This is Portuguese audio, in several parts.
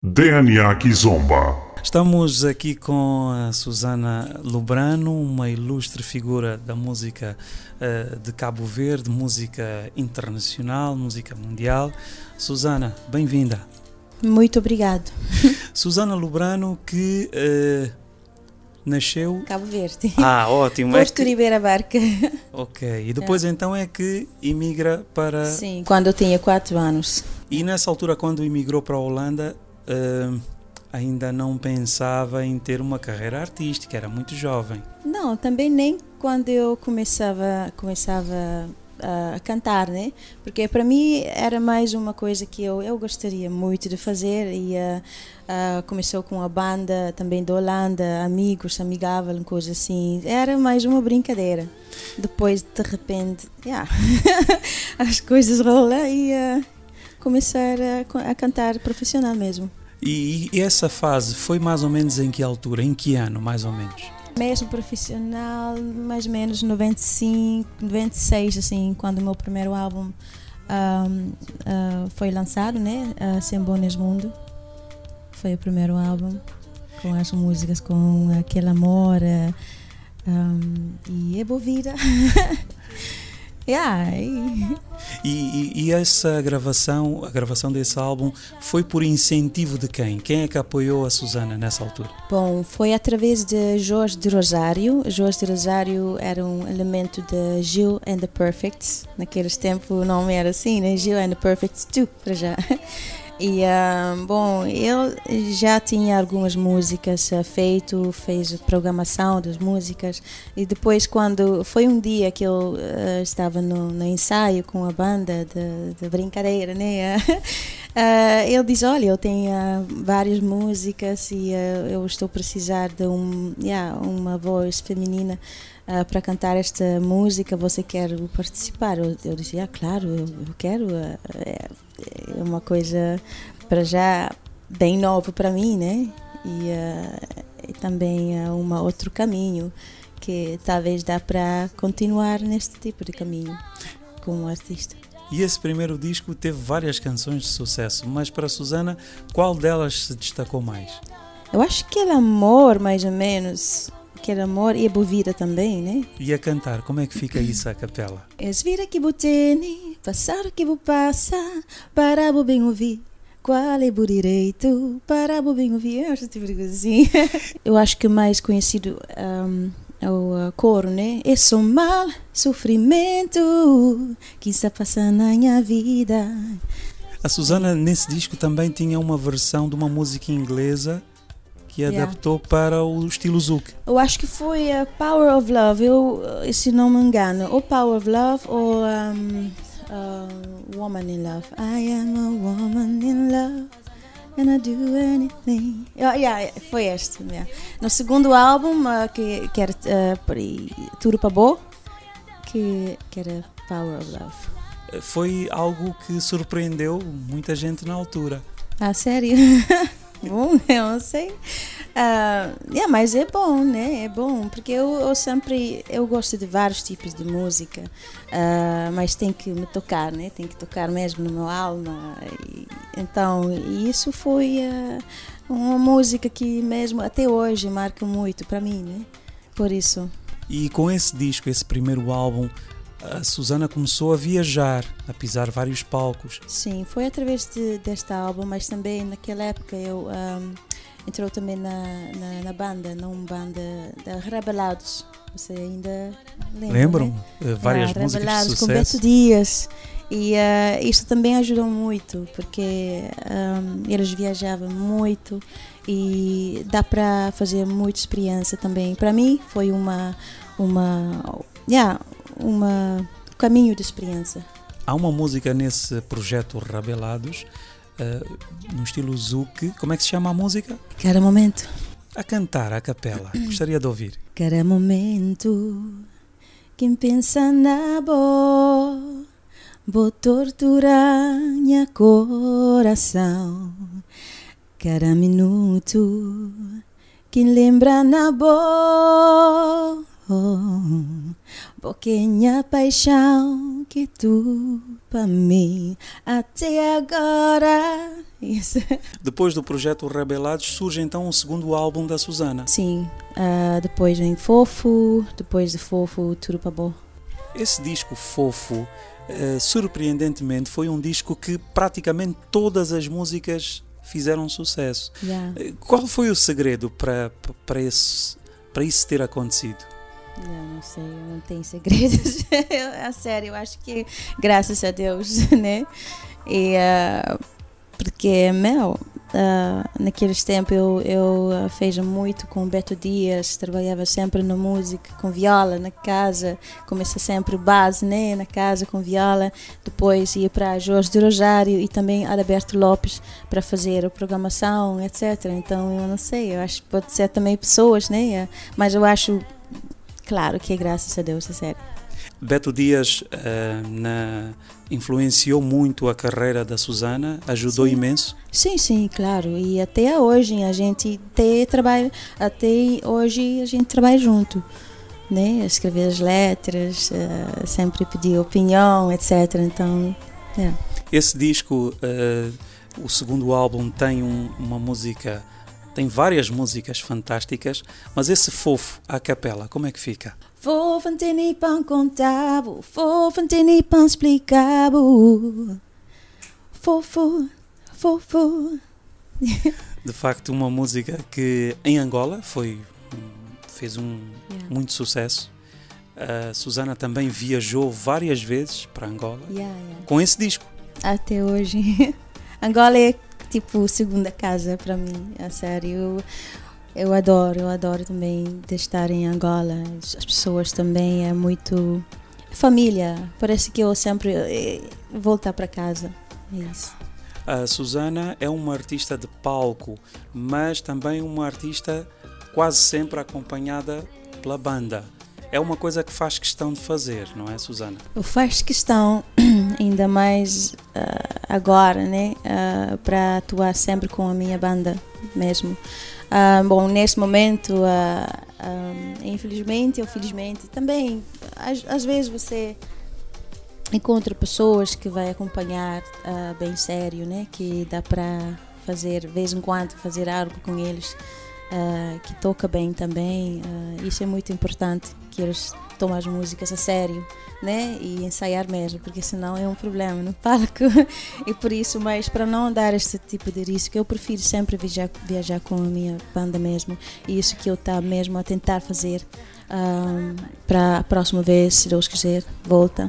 DNA Kizomba. Estamos aqui com a Susana Lubrano, uma ilustre figura da música de Cabo Verde, música internacional, música mundial. Susana, bem-vinda. Muito obrigado. Susana Lubrano, que nasceu... Cabo Verde. Ah, ótimo. Porto Ribeira Barca. Ok, e depois então é que imigra para... Sim, quando eu tinha 4 anos. E nessa altura, quando imigrou para a Holanda... ainda não pensava em ter uma carreira artística, era muito jovem. Não, também nem quando eu começava a cantar, né? Porque para mim era mais uma coisa que eu gostaria muito de fazer e começou com a banda também da Holanda, amigos, amigável, coisa assim. Era mais uma brincadeira. Depois, de repente, as coisas rolam e começar a cantar profissional mesmo. E essa fase foi mais ou menos em que altura? Em que ano, mais ou menos? Mesmo profissional, mais ou menos 95, 96, assim, quando o meu primeiro álbum foi lançado, né? Sem Bom nesse Mundo. Foi o primeiro álbum, com as músicas, com aquele amor e é boa vida. E essa gravação, a gravação desse álbum, foi por incentivo de quem? Quem é que apoiou a Susana nessa altura? Bom, foi através de Jorge de Rosário. Jorge de Rosário era um elemento de Gil and the Perfects. Naqueles tempos o nome era assim, né? Gil and the Perfects 2, para já. E, bom, ele já tinha algumas músicas fez a programação das músicas e depois quando foi um dia que eu estava no ensaio com a banda de brincadeira, né? Ele diz, olha, eu tenho várias músicas e eu estou a precisar de uma voz feminina para cantar esta música, você quer participar? Eu disse, claro, eu quero, é uma coisa para já bem nova para mim, né? E também é outro caminho que talvez dá para continuar neste tipo de caminho como artista. E esse primeiro disco teve várias canções de sucesso, mas para a Susana, qual delas se destacou mais? Eu acho que aquele amor, mais ou menos... Aquele amor e a boa vida também, né? E a cantar, como é que fica isso a capela? Es vida que botene, passar que vou passar, para o bem ouvir. Qual é o direito para o bem ouvir? Eu acho tipo de coisa assim. Eu acho que o mais conhecido é o coro, né? É só mal, sofrimento que está passando na minha vida. A Susana, nesse disco, também tinha uma versão de uma música inglesa que adaptou para o estilo zouk. Eu acho que foi a Power of Love, se não me engano, ou Power of Love ou Woman in Love. I am a woman in love and I do anything. Foi este. No segundo álbum, que era Tudo para Bo, que era Power of Love. Foi algo que surpreendeu muita gente na altura. Ah, sério? Bom, eu não sei. Mas é bom, né? É bom, porque eu gosto de vários tipos de música, mas tem que me tocar, né? Tem que tocar mesmo no meu alma. Então, isso foi uma música que mesmo até hoje marca muito para mim, né? Por isso. E com esse disco, esse primeiro álbum, a Susana começou a viajar, a pisar vários palcos. Sim, foi através deste álbum, mas também naquela época eu entrou também na banda, numa banda de Rebelados. Você ainda lembra? Lembram? Né? Várias músicas Rebelados, de sucesso. com Beto Dias. E isso também ajudou muito, porque eles viajavam muito e dá para fazer muita experiência também. Para mim foi um caminho de experiência. Há uma música nesse projeto Rebelados, no estilo zouk. Como é que se chama a música? Cada momento. A cantar, a capela. Gostaria de ouvir. Cada momento, quem pensa na vou torturar minha coração. Cada minuto, quem lembra na Pouquinha paixão que tu para mim até agora. Isso. Depois do projeto Rebelados surge então o segundo álbum da Susana. Sim, depois vem Fofo, depois de Fofo, Tudo para Bom. Esse disco Fofo, surpreendentemente, foi um disco que praticamente todas as músicas fizeram sucesso. Yeah. Qual foi o segredo para isso ter acontecido? Eu não sei, eu não tenho segredos. A sério, eu acho que graças a Deus, né? E, porque, naqueles tempos eu fiz muito com Beto Dias, trabalhava sempre na música, com viola na casa, comecei sempre base, né, na casa com viola, depois ia para Jorge de Rosário e também Adalberto Lopes para fazer a programação, etc. Então eu não sei, eu acho que pode ser também pessoas, né, mas eu acho, claro que é graças a Deus, é sério. Beto Dias influenciou muito a carreira da Susana, ajudou imenso? Sim, claro. E até hoje a gente trabalha junto, né? Escrever as letras, sempre pedir opinião, etc. Então, Esse disco, o segundo álbum, tem uma música, tem várias músicas fantásticas, mas esse Fofo, a capela, como é que fica? Fofo não tem nem para contar, fofo não tem nem para explicar, fofo. De facto, uma música que em Angola fez muito sucesso. A Susana também viajou várias vezes para Angola com esse disco. Até hoje. Angola é tipo segunda casa para mim, a sério. Eu adoro também de estar em Angola. As pessoas também é muito família. Parece que eu sempre voltar para casa. É isso. A Susana é uma artista de palco, mas também uma artista quase sempre acompanhada pela banda. É uma coisa que faz questão de fazer, não é, Susana? Eu faço questão, ainda mais agora, né, para atuar sempre com a minha banda mesmo. Bom, neste momento, infelizmente ou felizmente, também, às vezes você encontra pessoas que vai acompanhar bem sério, né? Que dá para fazer, de vez em quando, fazer algo com eles, que toca bem também. Isso é muito importante, que eles tomem as músicas a sério, né? E ensaiar mesmo, porque senão é um problema no palco. E por isso, mas para não dar este tipo de risco, eu prefiro sempre viajar com a minha banda mesmo. E isso que eu estou mesmo a tentar fazer para a próxima vez, se Deus quiser, volta.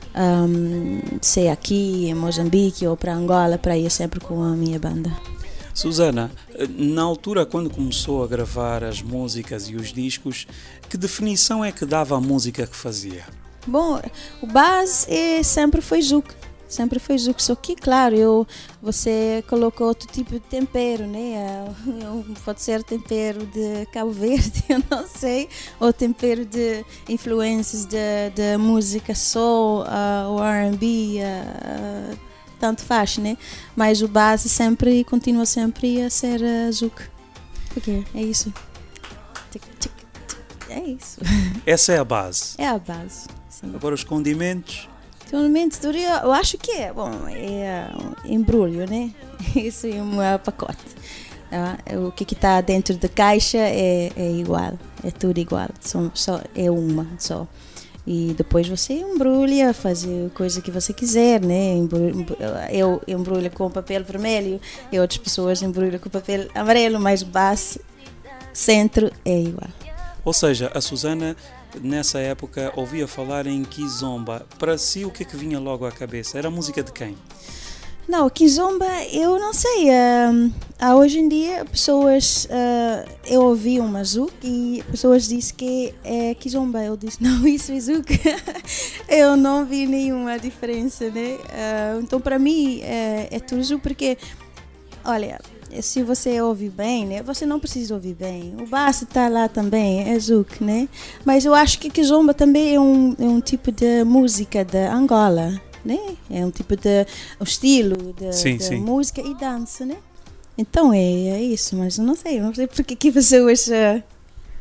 Ser aqui em Moçambique ou para Angola, para ir sempre com a minha banda. Susana, na altura quando começou a gravar as músicas e os discos, que definição é que dava a música que fazia? Bom, o base sempre foi zouk. Só que, claro, você colocou outro tipo de tempero, né? Pode ser tempero de Cabo Verde, eu não sei, ou tempero de influências de música soul, ou R&B, tanto faz, né? Mas o base sempre continua sempre a ser zouk. Porque é isso. É isso. Essa é a base. É a base, sim. Agora os condimentos. Eu acho que é embrulho, né? Isso é um pacote. O que está dentro da caixa é igual, é tudo igual, só é uma só. E depois você embrulha, faz a coisa que você quiser, né? Eu embrulho com papel vermelho e outras pessoas embrulham com papel amarelo, mas base, centro é igual. Ou seja, a Susana nessa época ouvia falar em Kizomba. Para si, o que é que vinha logo à cabeça? Era a música de quem? Não, Kizomba, eu não sei. Hoje em dia, pessoas. Eu ouvi uma zouk e pessoas dizem que é Kizomba. Eu disse, não, isso é zouk. Eu não vi nenhuma diferença, né? Então, para mim, é tudo zouk, porque, olha, se você ouve bem, né? Você não precisa ouvir bem. O baixo está lá também, é zouk, né? Mas eu acho que Kizomba também é um tipo de música de Angola, né? É um tipo de estilo de música e dança, né? Então é isso, mas eu não sei porque que pessoas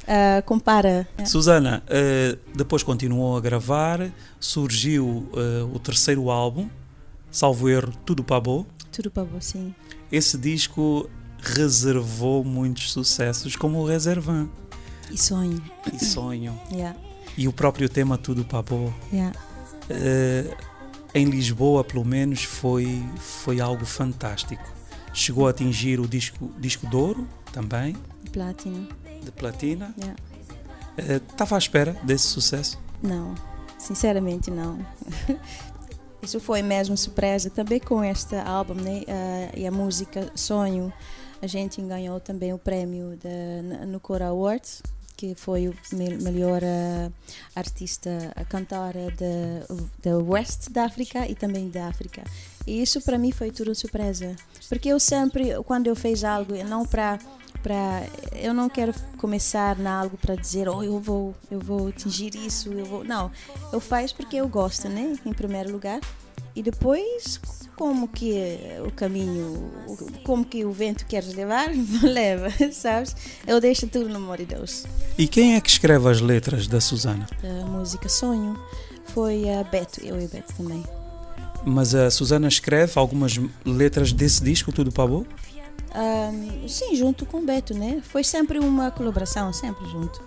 compara. Susana, depois continuou a gravar, surgiu o terceiro álbum, salvo erro, Tudo para Bo. Tudo para você, sim. Esse disco reservou muitos sucessos, como o Reservan E sonho. e Sonho. Yeah. E o próprio tema Tudo para Bo. Yeah. Em Lisboa, pelo menos, foi algo fantástico. Chegou a atingir o disco de ouro também, Platinum. de platina. Yeah. Estava à espera desse sucesso? Não, sinceramente não. Isso foi mesmo surpresa. Também com este álbum, né? E a música Sonho, a gente ganhou também o prémio no Cora Awards, que foi o melhor artista, a cantora da West da África e também da África. E isso para mim foi tudo surpresa, porque eu sempre, quando eu fiz algo, não eu não quero começar na algo para dizer, eu vou atingir isso, não, eu faço porque eu gosto, né, em primeiro lugar, e depois como que o caminho, como que o vento quer levar, leva, sabes? Eu deixo tudo no amor de Deus. E quem é que escreve as letras da Susana? A música Sonho foi a Beto, eu e a Beto também. Mas a Susana escreve algumas letras desse disco, Tudo para Bo? Sim, junto com o Beto, né? Foi sempre uma colaboração, sempre junto.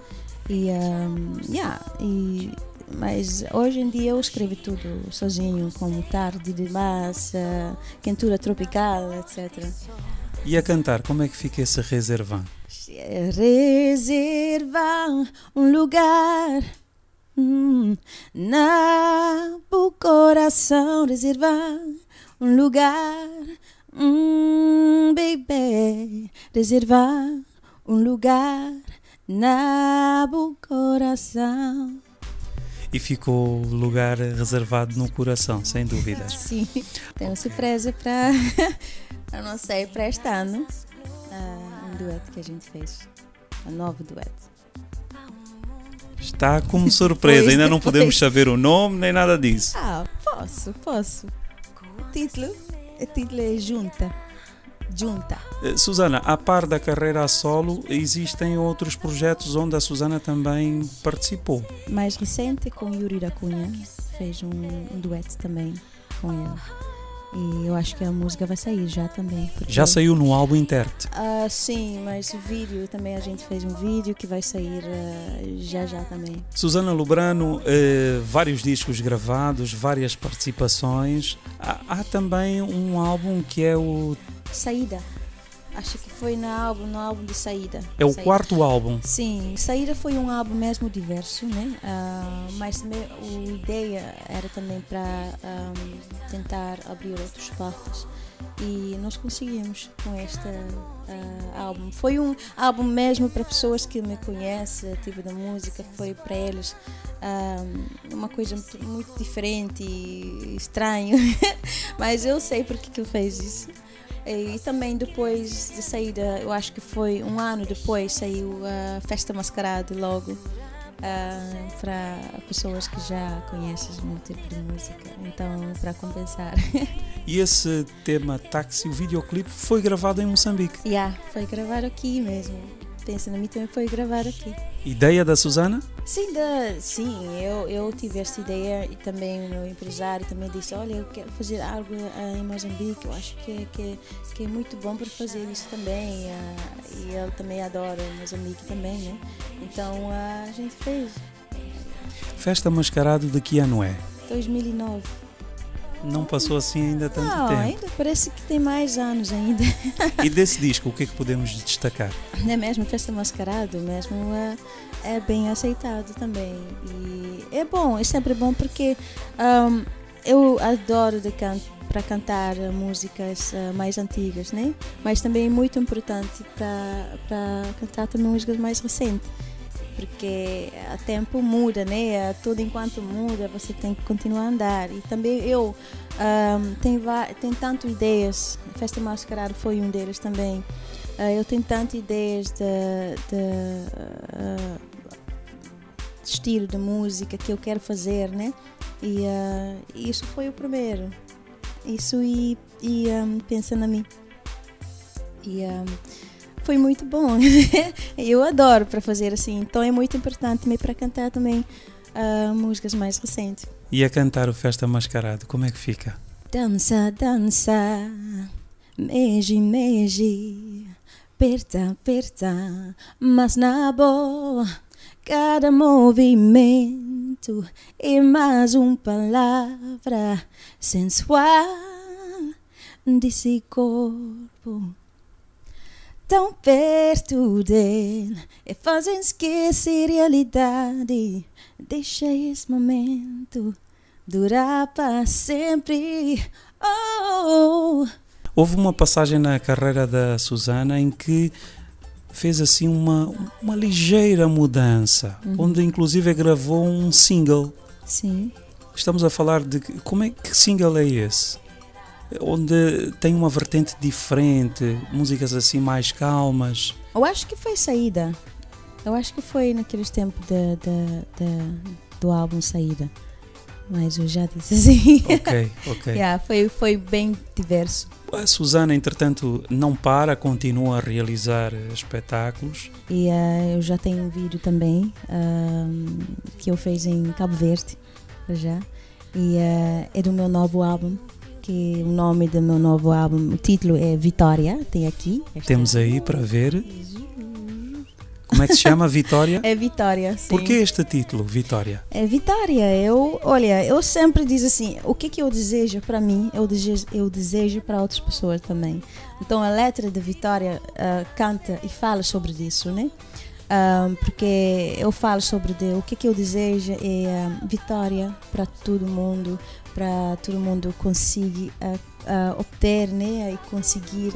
Mas hoje em dia eu escrevo tudo sozinho, como Tarde de Massa, Quentura Tropical, etc. E a cantar, como é que fica esse Reservan? Reservar um lugar na o coração, reservar um lugar, baby, reservar um lugar na o coração. E ficou o lugar reservado no coração, sem dúvidas. Sim, tem uma surpresa para, eu não sei, para este ano, um dueto que a gente fez, um novo dueto. Está como surpresa, ainda não podemos saber o nome nem nada disso. Posso. O título é Junta. Susana, a par da carreira a solo, existem outros projetos onde a Susana também participou. Mais recente, com Yuri da Cunha, fez um dueto também com ele. E eu acho que a música vai sair já também. Já saiu no álbum Interte? Sim, mas o vídeo também, a gente fez um vídeo que vai sair já também. Susana Lubrano, vários discos gravados, várias participações. Há também um álbum que é o Saída. Acho que foi no álbum de Saída. É o Saída. quarto álbum. Sim, Saída foi um álbum mesmo diverso, né? Mas também a ideia era também para tentar abrir outras portas. E nós conseguimos com este álbum. Foi um álbum mesmo para pessoas que me conhecem, tipo da música, foi para eles uma coisa muito diferente e estranho. Mas eu sei porque que eu fiz isso. E também depois de saída, eu acho que foi um ano depois, saiu a Festa Mascarada logo, para pessoas que já conhecem o meu tipo de música, então para compensar. E esse tema Táxi, o videoclipe, foi gravado em Moçambique? Foi gravado aqui mesmo. Pensa na mim, também foi gravar aqui. Ideia da Susana? Sim, eu tive esta ideia e também o meu empresário também disse, olha, eu quero fazer algo em Moçambique, eu acho que é muito bom para fazer isso também, e ele também adora Moçambique também, né? Então a gente fez. Festa Mascarado de que ano é? 2009. Não passou assim ainda tanto Não, tempo. ainda parece que tem mais anos ainda. E desse disco, o que é que podemos destacar? É mesmo, Festa Mascarado mesmo é bem aceitado também. E é bom, é sempre bom porque eu adoro para cantar músicas mais antigas, né? Mas também é muito importante para cantar também músicas mais recentes. Porque o tempo muda, né? Tudo enquanto muda, você tem que continuar a andar. E também eu tenho tantas ideias, Festa Mascarado foi um deles também. Eu tenho tantas ideias de estilo de música que eu quero fazer, né? E isso foi o primeiro. Isso e pensa na mim. E foi muito bom. Eu adoro para fazer assim, então é muito importante também para cantar também músicas mais recentes. E a cantar o Festa Mascarado, como é que fica? Dança, dança, mexe, mexe, aperta, aperta, mas na boa, cada movimento e mais uma palavra sensual desse corpo. Tão perto dele e fazem esquecer a realidade. Deixa esse momento durar para sempre. Oh. Houve uma passagem na carreira da Susana em que fez assim uma ligeira mudança, onde inclusive gravou um single. Sim. Estamos a falar de que single é esse? Onde tem uma vertente diferente, músicas assim mais calmas. Eu acho que foi Saída. Eu acho que foi naqueles tempos do álbum Saída. Mas eu já disse assim. Ok. Yeah, foi bem diverso. A Susana, entretanto, não para, continua a realizar espetáculos. E eu já tenho um vídeo também que eu fiz em Cabo Verde, já. E é do meu novo álbum. Que o nome do meu novo álbum, o título é Vitória, tem aqui. Temos aí para ver. Como é que se chama? Vitória? É Vitória, sim. Por que este título, Vitória? É Vitória. Eu sempre digo assim, o que eu desejo para mim, eu desejo para outras pessoas também. Então a letra de Vitória canta e fala sobre isso, né? Porque eu falo sobre o que eu desejo é vitória para todo mundo conseguir obter, né, e conseguir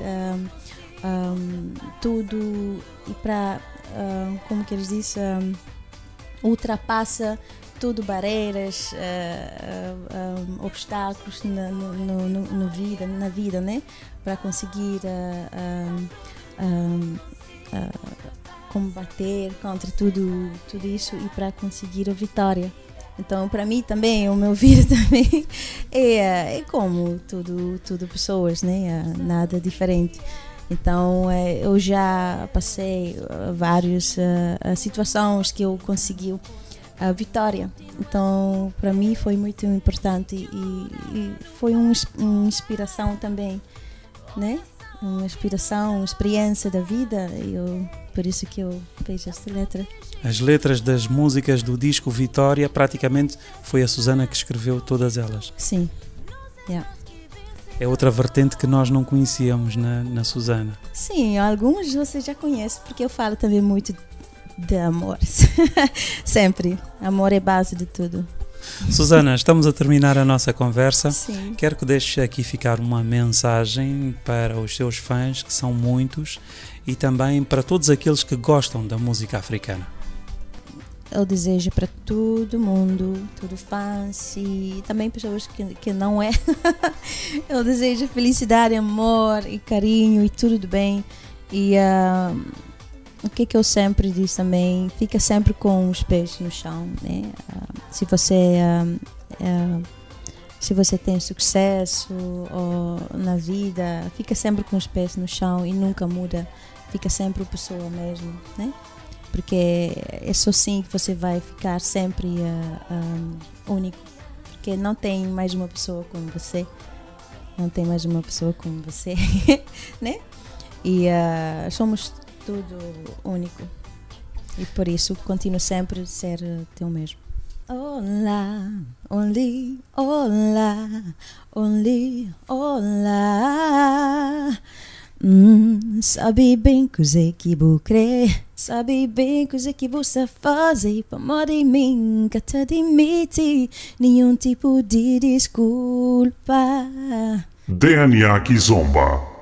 tudo e para como que eles dizem, ultrapassa tudo barreiras, obstáculos na vida, né, para conseguir combater contra tudo isso e para conseguir a vitória. Então, para mim também, o meu vídeo também é como tudo pessoas, né? Nada diferente. Então, eu já passei várias situações que eu consegui a vitória. Então, para mim foi muito importante e foi uma inspiração também, né? Uma inspiração, uma experiência da vida. Por isso que eu fiz esta letra. As letras das músicas do disco Vitória, praticamente foi a Susana que escreveu todas elas. Sim. Yeah. É outra vertente que nós não conhecíamos na Susana. Sim, alguns você já conhece, porque eu falo também muito de amor. Sempre. Amor é base de tudo. Susana, estamos a terminar a nossa conversa. Sim. Quero que deixe aqui ficar uma mensagem para os seus fãs, que são muitos, e também para todos aqueles que gostam da música africana. Eu desejo para todo mundo, todo fãs e também pessoas que não é. Eu desejo felicidade, amor e carinho e tudo do bem. E o que eu sempre digo também, fica sempre com os pés no chão, né? Se você tem sucesso na vida, fica sempre com os pés no chão e nunca muda, fica sempre a pessoa mesmo, né? Porque é só assim que você vai ficar sempre único, porque não tem mais uma pessoa como você, né? E somos tudo único e por isso continuo sempre a ser teu mesmo. Olá, only, olá, only, olá. Sabe bem coisa que vou crer, sabe bem coisa que você faz para amor de mim, que te admite nenhum tipo de desculpa. DNA Kizomba.